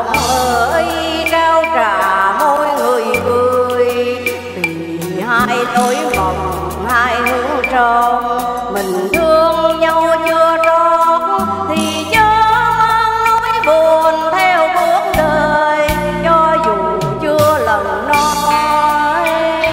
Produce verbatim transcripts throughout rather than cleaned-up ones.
lòng ơi trao trả mỗi người cười, vì hai lối mộng hai hướng tròn, mình thương nhau chưa trót thì chớ mang nỗi buồn theo bước đời, cho dù chưa lần nói.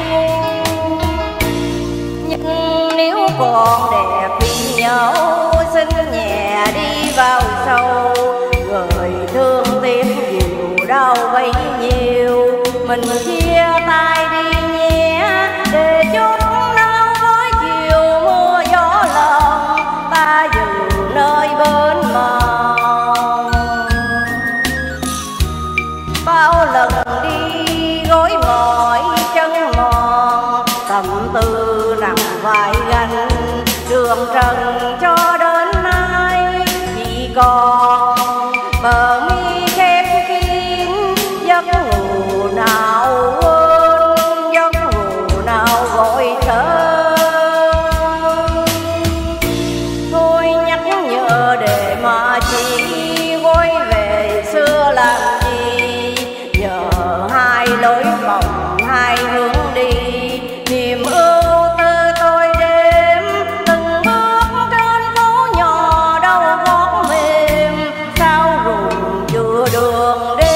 Nhưng nếu còn đẹp vì nhau xin nhẹ đi vào sâu, người thương tiếc nhiều đau bấy nhiêu, mình chia tay đi nhé để chốn nào với chiều mưa gió lòng, ta dừng nơi bên mòn. Bao lần đi gối mỏi chân mòn, tâm tư nặng vai gánh, đường trần cho đến nay chỉ còn bờ mi khép kín, giấc ngủ nào quên, giấc ngủ nào gọi thơ. Thôi nhắc nhở để mà chỉ quay về xưa làm gì, nhờ hai lối mộng hai hướng đi, niềm ưu tư tôi đêm từng bước trên phố nhỏ đau gót mềm, sao ruộng chưa đường đêm.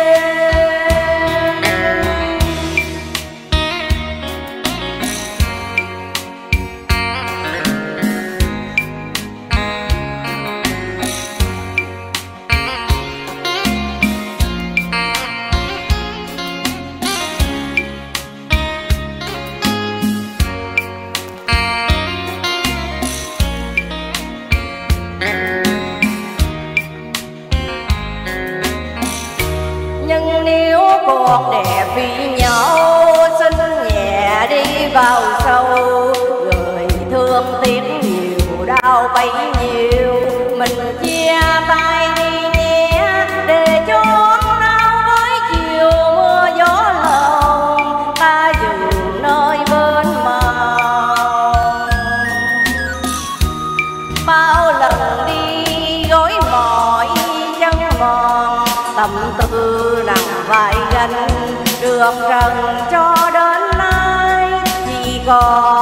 Nhưng nếu còn đẹp vì nhau xin nhẹ đi vào sâu, người thương tiếc nhiều đau bấy nhiêu, mình chia tay đi nhé để chốn nào với chiều mưa gió lòng, ta dừng nơi bên mòn. Bao lần đi gối mỏi chân mòn, tâm tư nặng vai gánh, đường trần cho đến nay chỉ còn